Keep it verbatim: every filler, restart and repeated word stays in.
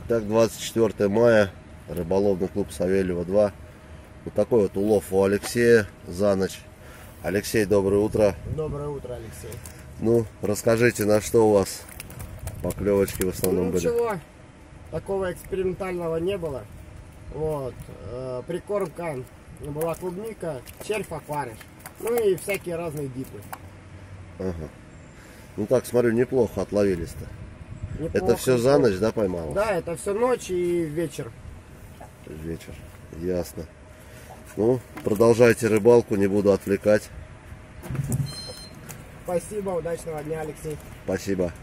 Итак, двадцать четвёртое мая, рыболовный клуб Савельева два. Вот такой вот улов у Алексея за ночь. Алексей, доброе утро. Доброе утро, Алексей. Ну, расскажите, на что у вас поклевочки в основном ну, были? Ничего такого экспериментального не было. Вот. Э, прикормка была клубника, червь аквариш. Ну и всякие разные дипы. Ага. Ну так, смотрю, неплохо отловились-то. Неплохо, Это все за неплохо. ночь, да, поймал? Да, это все ночь и вечер. Вечер. Ясно. Ну, продолжайте рыбалку, не буду отвлекать. Спасибо, удачного дня, Алексей. Спасибо.